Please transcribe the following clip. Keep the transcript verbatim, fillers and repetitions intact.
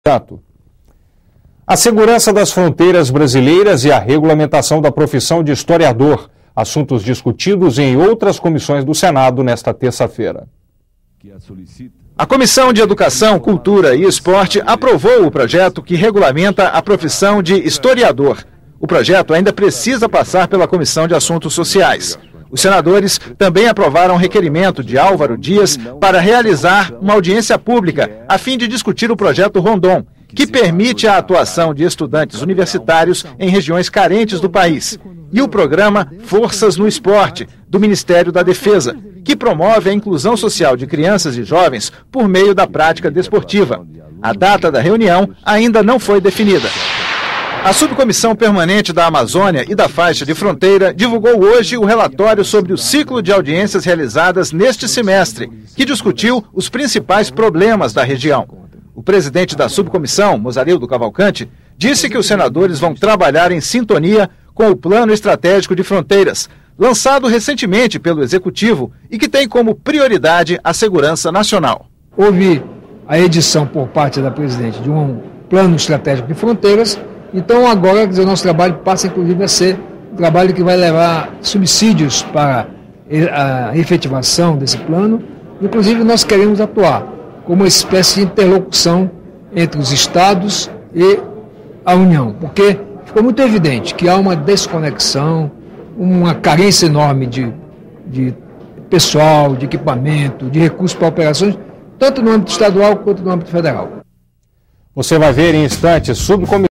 A segurança das fronteiras brasileiras e a regulamentação da profissão de historiador, assuntos discutidos em outras comissões do Senado nesta terça-feira. A Comissão de Educação, Cultura e Esporte aprovou o projeto que regulamenta a profissão de historiador. O projeto ainda precisa passar pela Comissão de Assuntos Sociais. Os senadores também aprovaram um requerimento de Álvaro Dias para realizar uma audiência pública a fim de discutir o projeto Rondon, que permite a atuação de estudantes universitários em regiões carentes do país, e o programa Forças no Esporte, do Ministério da Defesa, que promove a inclusão social de crianças e jovens por meio da prática desportiva. A data da reunião ainda não foi definida. A Subcomissão Permanente da Amazônia e da Faixa de Fronteira divulgou hoje o relatório sobre o ciclo de audiências realizadas neste semestre, que discutiu os principais problemas da região. O presidente da subcomissão, Mozarildo Cavalcante, disse que os senadores vão trabalhar em sintonia com o Plano Estratégico de Fronteiras, lançado recentemente pelo Executivo e que tem como prioridade a segurança nacional. Houve a edição por parte da presidente de um Plano Estratégico de Fronteiras. Então agora, quer dizer, o nosso trabalho passa inclusive a ser um trabalho que vai levar subsídios para a efetivação desse plano. Inclusive nós queremos atuar como uma espécie de interlocução entre os estados e a União, porque ficou muito evidente que há uma desconexão, uma carência enorme de, de pessoal, de equipamento, de recursos para operações, tanto no âmbito estadual quanto no âmbito federal. Você vai ver em instantes subcomissão